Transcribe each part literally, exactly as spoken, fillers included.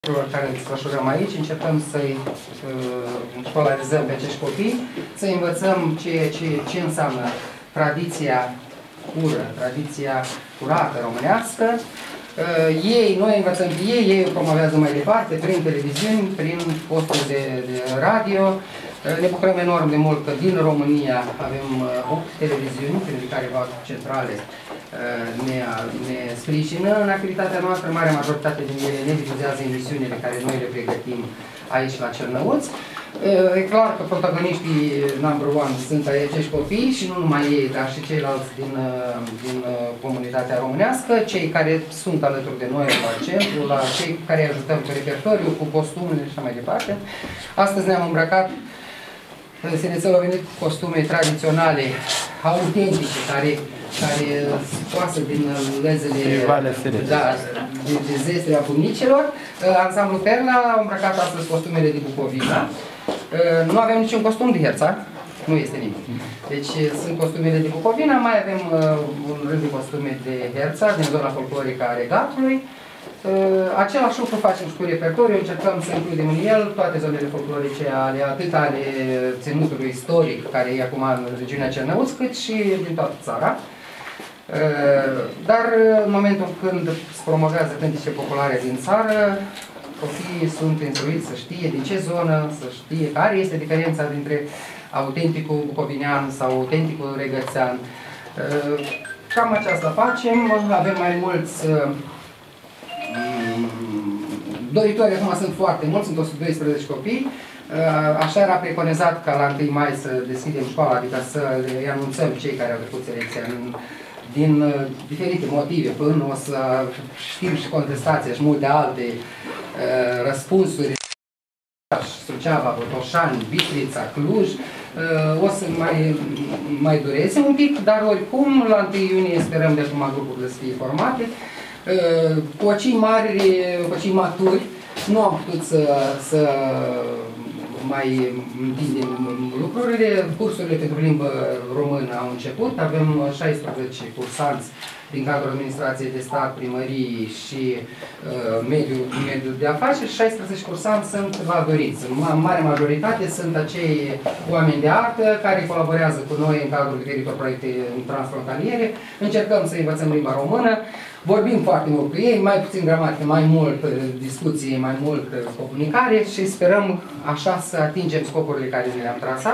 care îl desfășurăm aici, încercăm să-i uh, școlarizăm pe acești copii, să învățăm ce, ce, ce înseamnă tradiția cură, tradiția curată românească. Uh, ei, noi învățăm pe ei, ei o promovează mai departe, prin televiziuni, prin posturi de, de radio. Uh, ne bucurăm enorm de mult că din România avem uh, opt televiziuni, prin care v-au centrale Ne, ne sprijină în activitatea noastră. Marea majoritate din ele ne difuzează emisiunile care noi le pregătim aici la Cernăuți. E clar că protagoniștii number one sunt acești copii și nu numai ei, dar și ceilalți din, din comunitatea românească, cei care sunt alături de noi la centru, la cei care ajutăm cu repertoriu, cu costumele și așa mai departe. Astăzi ne-am îmbrăcat, Senețel a venit cu costume tradiționale, autentice, care care scoasă din lezele da, de, de zestre a bunicilor. Ansamblu Perla a îmbrăcat astăzi costumele de Bucovina. Nu avem niciun costum de Herțag, nu este nimic. Deci sunt costumele de Bucovina, mai avem un rând de costume de Herțag din zona folclorică a Regatului. Același lucru facem și cu repertoriu, încercăm să includem în el toate zonele folclorice, ale, atât ale ținutului istoric, care e acum în regiunea Cernăuți, cât și din toată țara. Dar în momentul când se promovează cântice populare din țară, copiii sunt instruiți să știe din ce zonă, să știe care este diferența dintre autenticul bucovinean sau autenticul regățean. Cam aceasta facem, avem mai mulți doritori, acum sunt foarte mulți, sunt o sută doisprezece copii. Așa era preconizat ca la întâi mai să deschidem școala, adică să le anunțăm cei care au trecut selecția în din uh, diferite motive, până o să știm și contestația și multe alte uh, răspunsuri. Suceava, Botoșani, Bistrița, Cluj, uh, o să mai, mai dureze un pic, dar oricum la întâi iunie sperăm de acum grupurile să fie formate. Uh, cocii mari, cocii maturi, nu am putut să, să mai întindem lucrurile. Cursurile pentru limbă română au început. Avem șaisprezece cursanți din cadrul administrației de stat, primării și uh, mediul, mediul de afaceri. șaisprezece cursanți sunt valoriți. În mare majoritate sunt acei oameni de artă care colaborează cu noi în cadrul diferitor proiecte transfrontaliere. Încercăm să învățăm limba română. Vorbim foarte mult cu ei, mai puțin gramatică, mai mult discuții, mai mult comunicare și sperăm așa să atingem scopurile care ne le-am trasat.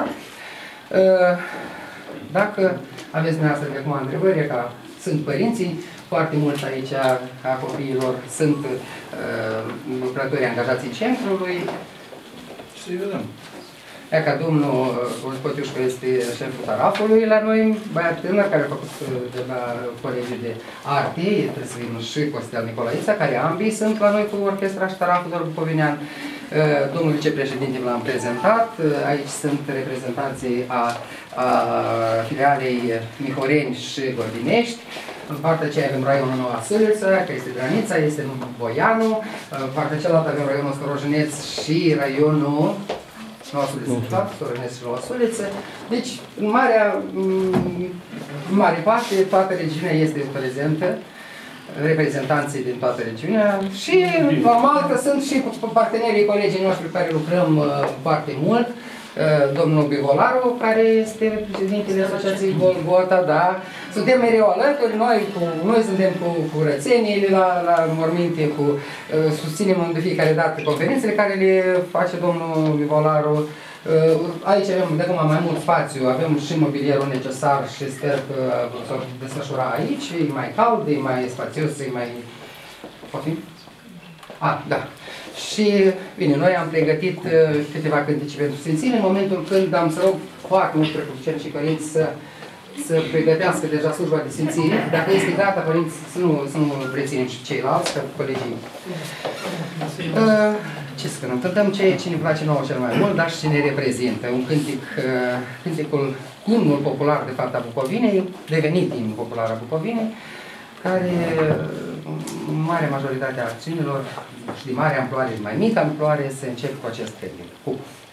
Dacă aveți dumneavoastră de acum întrebări, ca sunt părinții, foarte mulți aici a copiilor sunt lucrători angajați în centrului. Să-i vedem. Ea ca domnul Potiușcă este șeful tarafului la noi, băiat tânăr care a făcut de la Colegiul de Arte, trebuie să vină și Costel Nicolaița, care ambii sunt la noi cu orchestra și taraful doar bucovinean. Domnul vicepreședinte l-am prezentat, aici sunt reprezentanții a, a filialei Mihoreni și Gordinești. În partea aceea avem raionul Noua Sâliță, care este Granița, este Boianu. În partea cealaltă avem raionul Storojeneț și raionul Noua Suliță, Storojeneț și Noua Suliță. Deci, în marea, în mare parte, toată regiunea este prezentă, reprezentanții din toată regiunea și normal că sunt și partenerii, colegii noștri cu care lucrăm foarte mult. Domnul Bivolaru, care este președintele Asociației Golgota, da. Suntem mereu alături, noi, cu, noi suntem cu curățenii la, la morminte, cu, susținem de fiecare dată conferințele care le face domnul Bivolaru. Aici avem de acum mai mult spațiu, avem și mobilierul necesar și sper că s-o desfășura aici, e mai cald, e mai spațios, e mai... Poftim? Ah, da. Și, bine, noi am pregătit uh, câteva cântici pentru Sfințire, în momentul când am să rog foarte mult precuceni și părinți să, să pregătească deja slujba de Sfințire. Dacă este gata, părinți, să nu, să nu reținem și ceilalți, că colegii. Uh, ce să cântăm? Cântăm ce, ce ne place nouă cel mai mult, dar și ce ne reprezintă. Un cântic, uh, cânticul, imnul popular, de fapt, a Bucovinei, devenit imnul popular a Bucovinei, care în mare majoritate a acțiunilor și de mare amploare, mai mică amploare, se încep cu acest cântic.